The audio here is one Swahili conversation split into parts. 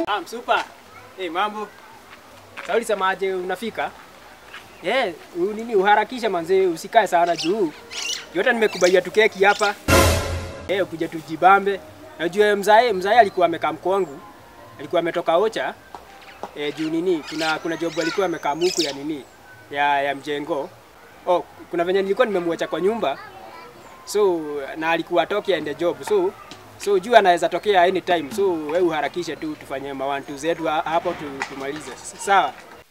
Super. Mambo. Sauli samaje unafika? Nini uharakisha manze, usikae sana juu. Yote nimekubaia Tukeki hapa. Kuja tujibambe. Najua mzae alikuwa amekaa mkwangu. Alikuwa ametoka Ocha. Juu nini? Kuna job alikuwa amekaa muku ya nini? Ya mjengo. Kuna venye nilikuwa nimemwacha kwa nyumba. So na alikuwa atoke aende job. So juu anaweza tokea anytime. So wewe uharakisha tu tufanye mawantu zetu hapo tumalize. Sawa?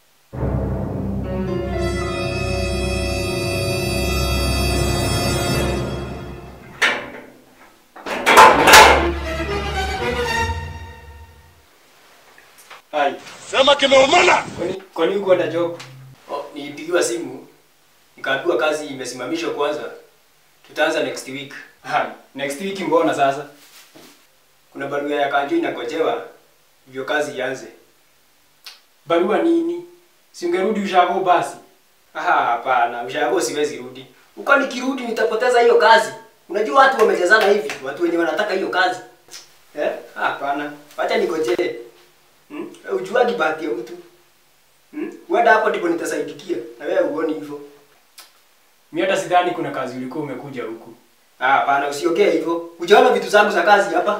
Sema kimeumana. Kwa nini uko na job? Nilipigiwa simu. Nikaambiwa kazi imesimamishwa kwanza. Tutaanza next week. Next week mbona sasa? Kuna barua ya kanjo inakojewa hivyo kazi ianze. Barua nini? Si ungerudi ushago basi. Hapana, ushago siwezi rudi. Uko nikirudi nitapoteza hiyo kazi. Unajua watu wamejazana hivi, watu wenye wanataka hiyo kazi. Hapana. Acha nikojee. Ujuagi bahati ya mtu. Wada hapo ndipo nitasaidikia. Na wewe uone hivyo. Mimi hata sidhani kuna kazi ulikuwa umekuja huku. Hapana, usiongee hivyo. Ujaona vitu zangu za kazi hapa?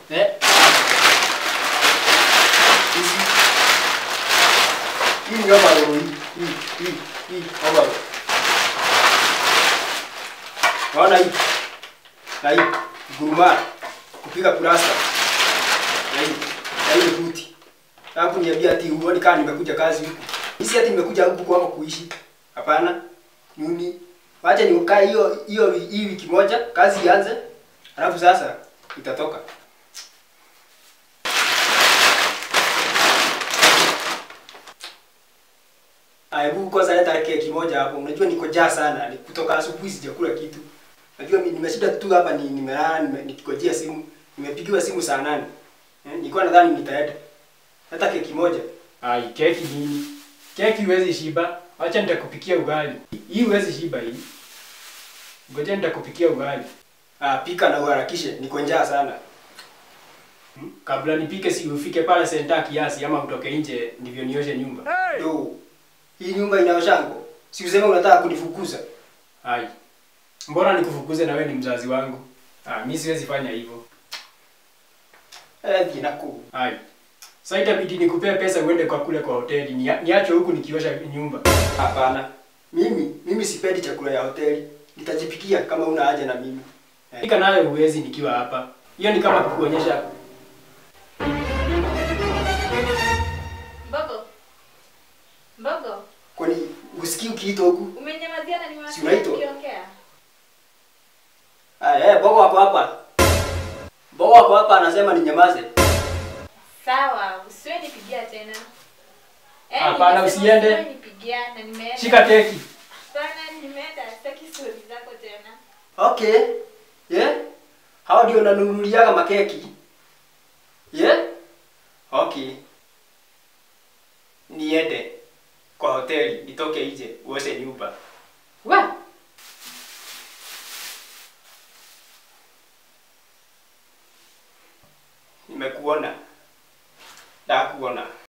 Hii ni hapa leo hii. Hapa. Naona hii. Na hii guruma kupiga plasta. Na hii buti. Hapo niambia ati uone kama nimekuja kazi huku. Hisi ati nimekuja huku kwako kuishi. Hapana. Nini? Wacha nikae hii wiki moja kazi ianze. Alafu sasa itatoka. Hebu kwanza leta keki moja hapo. Unajua niko njaa sana. Kutoka asubuhi sijakula kitu. Unajua mimi nimeshinda tu hapa nimelala nikikojea simu. Nimepigiwa simu saa 8. Nilikuwa nadhani nitaenda. Hata keki moja. Keki nini? Keki huwezi shiba. Acha nitakupikia ugali. Hii huwezi shiba hii. Ngoja nitakupikia ugali. Pika na uharakishe. Niko njaa sana. Kabla nipike si ufike pale senta kiasi ama utoke nje ndivyo nioshe nyumba. Hii nyumba inaoshango. Si useme unataka kunifukuza. Mbona nikufukuze na wewe ni mzazi wangu? Mimi siwezi fanya hivyo. Jinaku. Sasa itabidi nikupea pesa uende kwa kule kwa hoteli. Niache huku nikiosha nyumba. Hapana. Mimi sipendi chakula ya hoteli. Nitajipikia kama una haja na mimi. Pika nayo uwezi nikiwa hapa. Hiyo ni kama kukuonyesha. Mbogo. Kwani usikii ukiitwa huku? Umenyamazia na nimewasikia ukiongea. Bogo wako hapa. Bogo wako hapa anasema ninyamaze. Sawa, usiwe nipigia tena. Hapana, usiende. Nipigia na nimeenda. Shika keki. Hapana, nimeenda. Sitaki stories zako tena. Okay. Hao ndio unanunulia kama keki. Okay. Niende kwa hoteli, nitoke nje, uoshe nyumba.